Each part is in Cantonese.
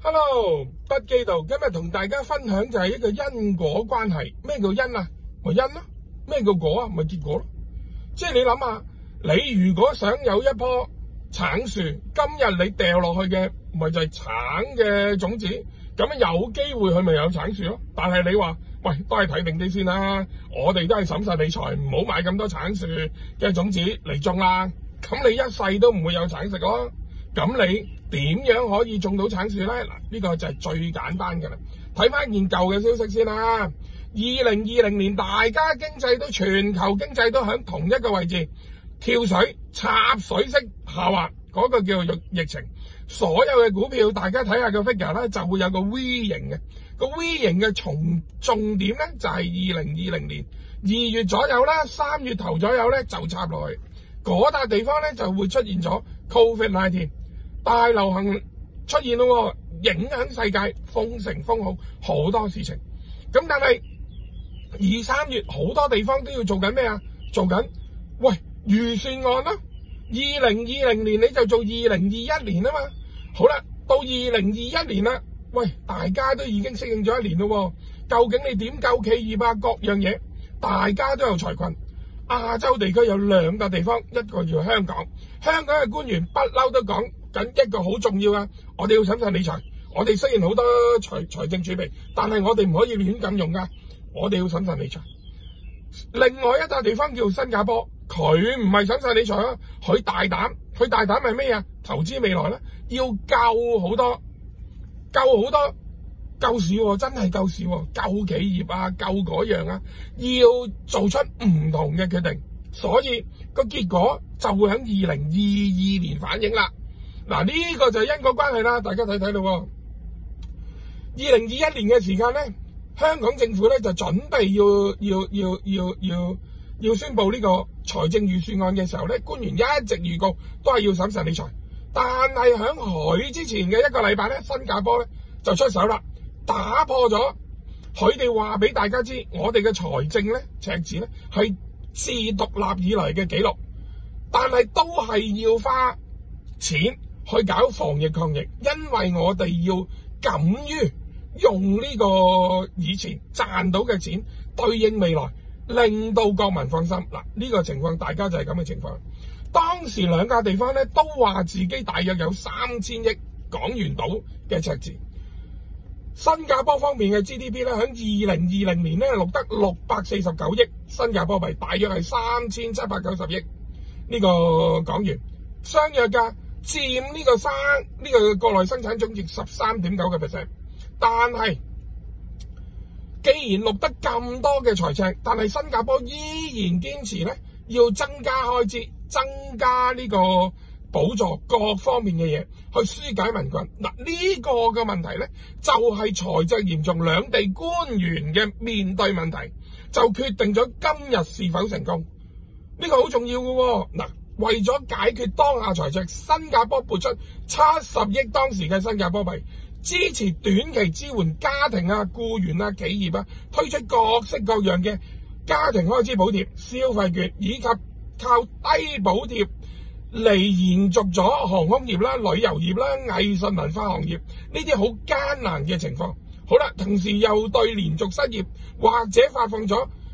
Hello，筆記度今日同大家分享就係一個因果關係。咩叫因啊？咪因咯。咩叫果啊？咪結果咯。即係你諗下，你如果想有一棵橙樹，今日你掉落去嘅咪就係橙嘅種子，咁有機會佢咪有橙樹咯。但係你話，喂，都係睇定啲先啦。我哋都係審慎理財，唔好買咁多橙樹嘅種子嚟種啦。咁你一世都唔會有橙食咯。咁你點樣可以種到橙樹咧？嗱，呢個就係最簡單嘅啦。睇翻件舊嘅消息先啦。2020年大家全球經濟都喺同一個位置跳水插水式下滑，嗰個叫做疫情。所有嘅股票大家睇下個 figure 咧，就會有個 V 型嘅。個 V 型嘅重點咧就係2020年2月左右啦，3月頭左右咧就插落去嗰笪地方咧，就會出現咗 COVID-19 大流行出現咯，影響世界，封城封好多事情。咁但係2、3月好多地方都要做緊咩啊？做緊預算案啦。2020年你就做2021年啊嘛。好啦，到2021年啦，大家都已經適應咗一年咯。究竟你點救企業啊？各樣嘢大家都有財困。亞洲地區有2個地方，一個叫香港。香港嘅官員不嬲都講緊一個好重要啊！我哋要審慎理財。我哋雖然好多財政儲備，但係我哋唔可以亂咁用噶。我哋要審慎理財。另外一笪地方叫新加坡，佢唔係審慎理財啊，佢大膽係咩啊？投資未來啦，要救好多救市喎，真係救市喎，救企業啊，救嗰樣啊，要做出唔同嘅決定，所以個結果就會喺2022年反映啦。嗱，呢個就係因果關係啦，大家睇到。2021年嘅時間咧，香港政府咧就準備要宣布呢個財政預算案嘅時候咧，官員一直預告都係要審慎理財。但係喺佢之前嘅1個禮拜咧，新加坡咧就出手啦，打破咗佢哋話俾大家知，我哋嘅財政咧赤字咧係自獨立以來嘅紀錄，但係都係要花錢去搞防疫抗疫，因為我哋要敢於用呢個以前賺到嘅錢對應未來，令到國民放心。嗱，呢個情況大家就係咁嘅情況。當時2個地方咧都話自己大約有3000億港元到嘅赤字。新加坡方面嘅 GDP 咧喺2020年咧錄得649億新加坡幣，大約係3790億呢個港元，相約價佔呢個國內生產總值 13.9%。但係既然錄得咁多嘅財赤，但係新加坡依然堅持咧要增加開支，增加呢個補助各方面嘅嘢去紓解民困。嗱，呢個嘅問題咧就係財政嚴重，兩地官員嘅面對問題就決定咗今日是否成功。呢個好重要嘅。嗱，為咗解決當下財赤，新加坡撥出70億當時嘅新加坡幣，支持短期支援家庭啊、僱員啊、企業啊，推出各式各樣嘅家庭開支補貼、消費券，以及靠低補貼嚟延續咗航空業啦、旅遊業啦、藝術文化行業呢啲好艱難嘅情況。好啦，同時又對連續失業或者發放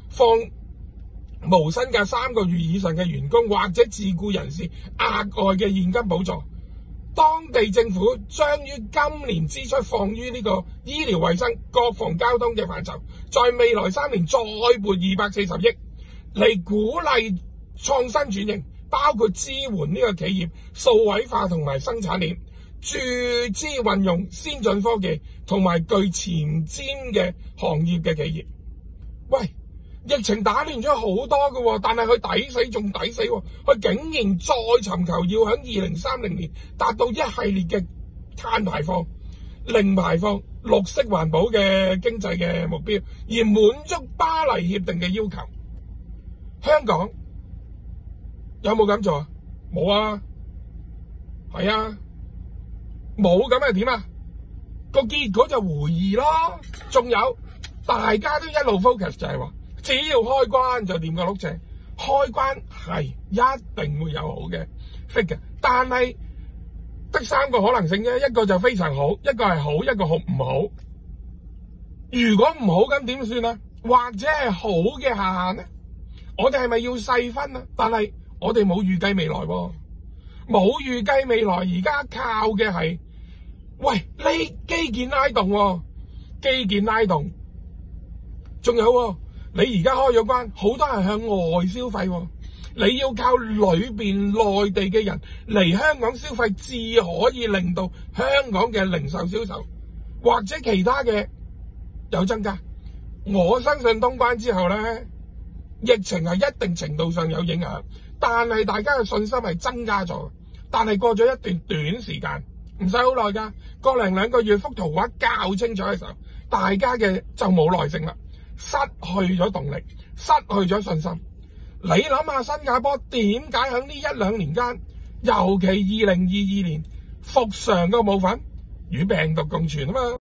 無薪假3個月以上嘅員工或者自僱人士額外嘅現金補助。當地政府將於今年支出放於呢個醫療衛生、國防交通嘅範疇，在未來3年再撥240億嚟鼓勵創新轉型，包括支援呢個企業數位化同埋生產鏈，注資運用先進科技同埋具前瞻嘅行業嘅企業。疫情打亂咗好多嘅，但係佢抵死，佢竟然再尋求要喺2030年達到一系列嘅碳排放、零排放、綠色環保嘅經濟嘅目標，而滿足巴黎協定嘅要求。香港有冇咁做啊？冇啊，係啊，冇咁係點啊？個結果就回憶咯。仲有大家都一路 focus 就係話，只要開關就掂個碌蔗，開關係一定會有好嘅 figure，但係得三個可能性啫，一個就非常好，一個係好，一個好唔好。如果唔好咁點算啊？或者係好嘅下限呢？我哋係咪要細分啊？但係我哋冇預計未來喎，冇預計未來，而家靠嘅係，喂，呢基建拉動喎，基建拉動，仲有喎，你而家開咗關，好多人向外消費喎，你要靠裏邊內地嘅人嚟香港消費，至可以令到香港嘅零售銷售或者其他嘅有增加。我相信通關之後咧，疫情係一定程度上有影響，但係大家嘅信心係增加咗。但係過咗一段短時間，唔使好耐㗎，個零兩個月幅圖畫較清楚嘅時候，大家嘅就冇耐性啦，失去咗動力，失去咗信心。你諗下新加坡點解喺呢一兩年間，尤其2022年復常嘅部分與病毒共存啊嘛？